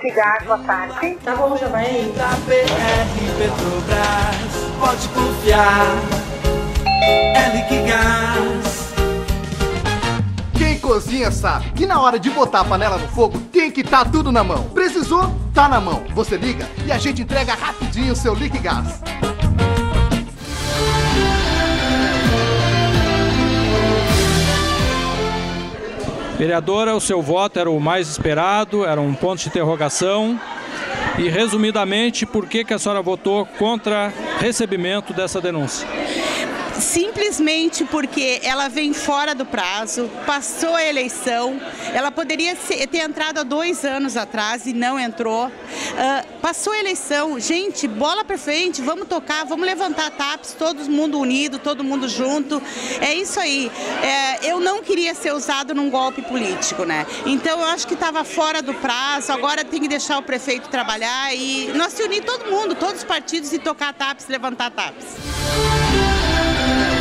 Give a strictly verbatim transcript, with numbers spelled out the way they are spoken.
Liquigás, boa tarde. Tá bom, já vai aí. Da B R Petrobras, pode confiar, é Liquigás. Quem cozinha sabe que na hora de botar a panela no fogo tem que estar tudo na mão. Precisou? Tá na mão. Você liga e a gente entrega rapidinho o seu Liquigás. Vereadora, o seu voto era o mais esperado, era um ponto de interrogação. E, resumidamente, por que que a senhora votou contra recebimento dessa denúncia? Simplesmente porque ela vem fora do prazo, passou a eleição, ela poderia ser, ter entrado há dois anos atrás e não entrou, uh, passou a eleição, gente, bola pra frente, vamos tocar, vamos levantar a TAPS, todo mundo unido, todo mundo junto, é isso aí. É, eu não queria ser usado num golpe político, né? Então eu acho que estava fora do prazo, agora tem que deixar o prefeito trabalhar e nós se unir todo mundo, todos os partidos e tocar a TAPS, levantar a TAPS.